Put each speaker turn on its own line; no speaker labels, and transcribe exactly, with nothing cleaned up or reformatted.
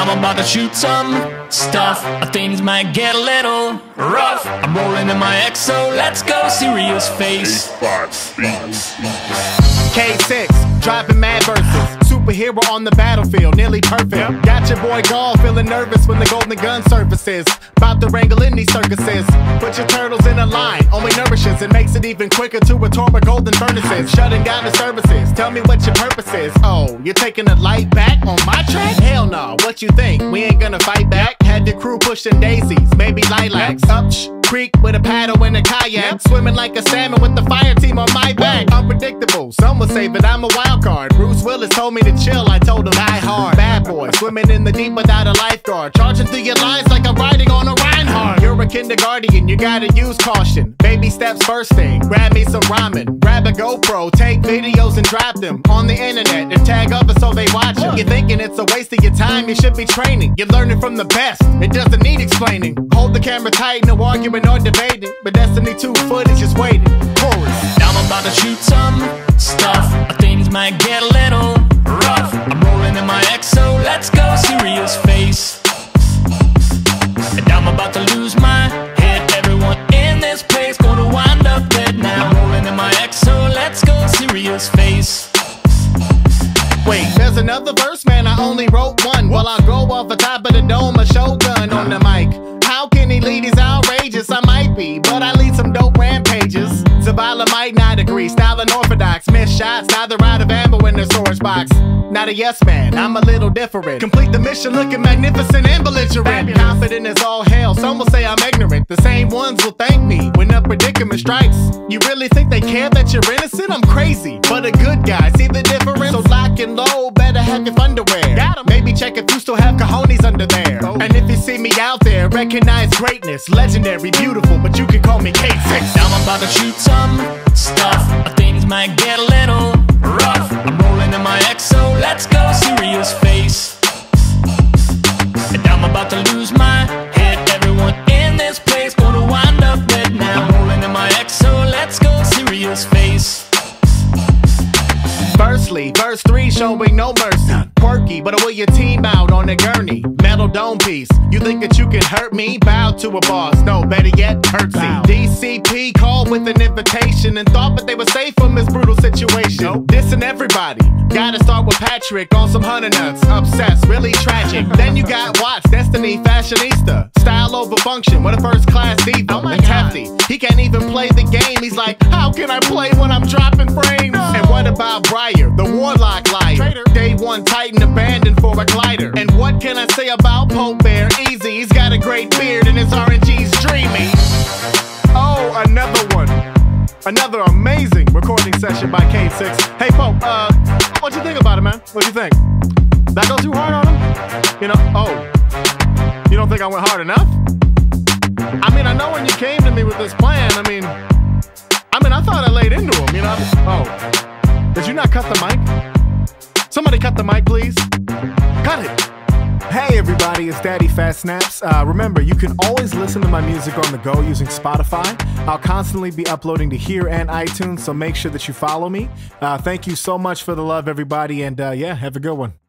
I'm about to shoot some stuff. Things might get a little rough. I'm rolling in my X O, let's go, serious face.
K six, driving mad verses. Superhero on the battlefield, nearly perfect. Yep. Got your boy Ghaul feeling nervous when the golden gun surfaces. About to wrangle in these circuses. Put your turtles in a line, only nourishes. It makes it even quicker to retort with golden furnaces. Shutting down disturbances, tell me what your purpose is. Oh, you're taking the light back on my track? Hell no, what you think? We ain't gonna fight back? Had your crew pushing daisies, maybe lilacs. Up sh creek with a paddle and a kayak. Yep. Swimming like a salmon with the fire team on my back. Whoa. Unpredictable, some would say that I'm a wild card. Bruce Willis told me to chill, I told him die hard. Bad boy, swimming in the deep without a lifeguard. Charging through your lines like I'm riding on a Reinhardt. You're a kinderguardian, you gotta use caution. Baby steps first thing, grab me some ramen. Grab a GoPro, take videos and drop them on the internet and tag others so they watch them. You're thinking it's a waste of your time, you should be training. You're learning from the best, it doesn't need explaining. Hold the camera tight, no arguing or debating. But Destiny two footage is waiting. Chorus.
Now I'm about to shoot some stuff. Things might get a little rough. I'm rolling in my X O, let's go, serious face. And I'm about to lose my head. Everyone in this place gonna wind up dead now. I'm rolling in my X O, let's go, serious face.
Wait, there's another verse, man, I only wrote one. Well, I'll go off the top of the dome, a shotgun on the mic. How can he lead? He's outrageous, I might be, but I lead some dope rampages. Zavala might not agree, style unorthodox. Miss shots, neither out of ammo in their storage box. Not a yes man, I'm a little different. Complete the mission looking magnificent and belligerent. Confident as all hell, some will say I'm ignorant. The same ones will thank me when a predicament strikes. You really think they care that you're innocent? I'm crazy, but a good guy, see the difference? So lock and low, better have your underwear. Got 'em. Maybe check if you still have cojones under there. Oh. And if you see me out there, recognize greatness. Legendary, beautiful, but you can call me K six.
Now I'm about to shoot some stuff. Things might get a little rough. I'm rolling in my X O, let's go, serious face. And I'm about to lose my head. Everyone in this place gonna wind up dead now. I'm rolling in my X O, let's go, serious face.
Firstly, verse three showing no mercy. Quirky, but I will your team out on a gurney. Metal dome piece. You think that you can hurt me? Bow to a boss. No, better yet, curtsy. D C P called with an invitation and thought that they were safe from this brutal situation. Nope. Dissing everybody. Gotta start with Patrick on some honey nuts. Obsessed, really tragic. Then you got Watts, Destiny, fashionista. Style over function, what a first class diva. Oh and Tefty, he can't even play the game. He's like, how can I play when I'm dropping frames? No. And what about Briar, the warlock liar? Traitor. Day one Titan abandoned for a glider. And what can I say about Pope Bear? Easy, he's got a great beard and his R N G's dreamy. Oh, another one. Another amazing recording session by K six. Hey Pope, uh, what you think about it, man? What you think? That go too hard on him? You know, oh, you don't think I went hard enough? I mean, I know when you came to me with this plan, I mean, I mean, I thought I laid into him, you know? Oh, did you not cut the mic? Somebody cut the mic, please. Cut it. Hey everybody, it's Daddyphatsnaps. Uh, remember, you can always listen to my music on the go using Spotify. I'll constantly be uploading to here and iTunes, so make sure that you follow me. Uh, thank you so much for the love, everybody, and uh, yeah, have a good one.